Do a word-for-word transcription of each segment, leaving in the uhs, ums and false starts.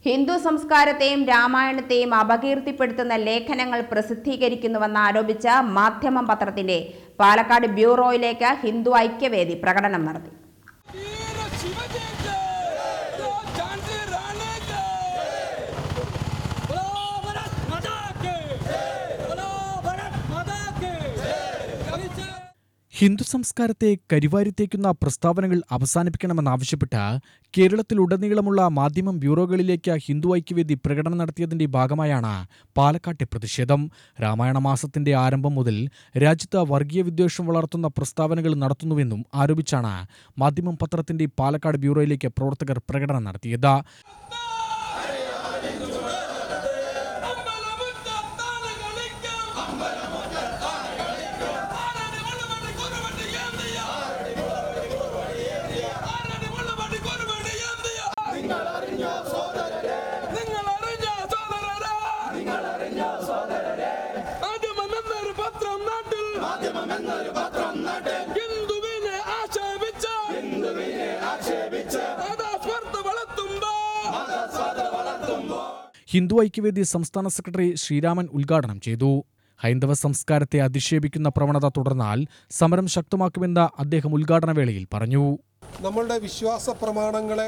ഹിന്ദു സംസ്കാരത്തെയും രാമായണത്തെയും അപകീർത്തിപ്പെടുത്തുന്ന ലേഖനങ്ങൾ പ്രസിദ്ധീകരിക്കുന്നുവെന്ന് ആരോപിച്ച മാധ്യമം പത്രത്തിന്റെ പാലക്കാട് ബ്യൂറോയിലേക്ക് ഹിന്ദു ഐക്യവേദി പ്രകടനം നടത്തി. ഹിന്ദു സംസ്കാരത്തെ കരിവാരിത്തേക്കുന്ന പ്രസ്താവനകൾ അവസാനിപ്പിക്കണമെന്നാവശ്യപ്പെട്ട് കേരളത്തിലുടനീളമുള്ള മാധ്യമം ബ്യൂറോകളിലേക്ക് ഹിന്ദു ഐക്യവേദി പ്രകടനം നടത്തിയതിന്റെ ഭാഗമായാണ് പാലക്കാട്ടെ പ്രതിഷേധം. രാമായണ മാസത്തിന്റെ ആരംഭം മുതൽ രാജ്യത്ത് വർഗീയ വിദ്വേഷം വളർത്തുന്ന പ്രസ്താവനകൾ നടത്തുന്നുവെന്നും ആരോപിച്ചാണ് മാധ്യമം പത്രത്തിന്റെ പാലക്കാട് ബ്യൂറോയിലേക്ക് പ്രവർത്തകർ പ്രകടനം നടത്തിയത്. ഹിന്ദു ഐക്യവേദി സംസ്ഥാന സെക്രട്ടറി ശ്രീരാമൻ ഉദ്ഘാടനം ചെയ്തു. ഹൈന്ദവ സംസ്കാരത്തെ അധിക്ഷേപിക്കുന്ന പ്രവണത തുടർന്നാൽ സമരം ശക്തമാക്കുമെന്ന് അദ്ദേഹം ഉദ്ഘാടന വേളയിൽ പറഞ്ഞു. നമ്മളുടെ വിശ്വാസ പ്രമാണങ്ങളെ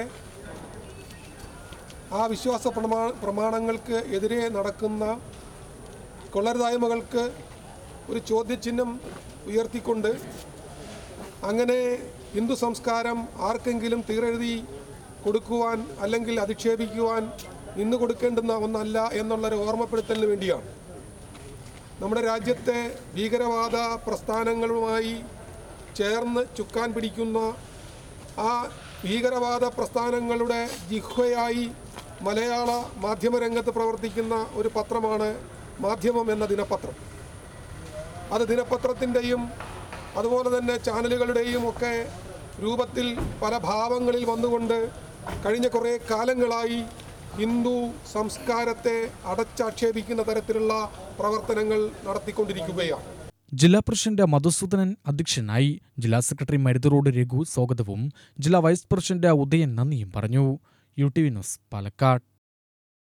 ആ വിശ്വാസ പ്രമാ പ്രമാണങ്ങൾക്ക് എതിരെ നടക്കുന്ന കൊള്ളരുതായ്മകൾക്ക് ഒരു ചോദ്യചിഹ്നം ഉയർത്തിക്കൊണ്ട് അങ്ങനെ ഹിന്ദു സംസ്കാരം ആർക്കെങ്കിലും തീരെഴുതി കൊടുക്കുവാൻ അല്ലെങ്കിൽ അധിക്ഷേപിക്കുവാൻ നിന്ന് കൊടുക്കേണ്ടുന്ന ഒന്നല്ല എന്നുള്ളൊരു ഓർമ്മപ്പെടുത്തലിന് വേണ്ടിയാണ് നമ്മുടെ രാജ്യത്തെ ഭീകരവാദ പ്രസ്ഥാനങ്ങളുമായി ചേർന്ന് ചുക്കാൻ പിടിക്കുന്ന ആ ഭീകരവാദ പ്രസ്ഥാനങ്ങളുടെ ജിഹ്വയായി മലയാള മാധ്യമരംഗത്ത് പ്രവർത്തിക്കുന്ന ഒരു പത്രമാണ് മാധ്യമം എന്ന ദിനപത്രം. അത് ദിനപത്രത്തിൻ്റെയും അതുപോലെ തന്നെ ചാനലുകളുടെയും ഒക്കെ രൂപത്തിൽ പല ഭാവങ്ങളിൽ വന്നുകൊണ്ട് കഴിഞ്ഞ കുറേ കാലങ്ങളായി ഹിന്ദു സംസ്കാരത്തെ അടച്ചാക്ഷേപിക്കുന്ന തരത്തിലുള്ള പ്രവർത്തനങ്ങൾ നടത്തിക്കൊണ്ടിരിക്കുകയാണ്. ജില്ലാ പ്രസിഡന്റ് മധുസൂദനൻ അധ്യക്ഷനായി. ജില്ലാ സെക്രട്ടറി മരുതറോഡ് രഘു സ്വാഗതവും ജില്ലാ വൈസ് പ്രസിഡന്റ് ഉദയൻ നന്ദിയും പറഞ്ഞു. U T V news Palakkad.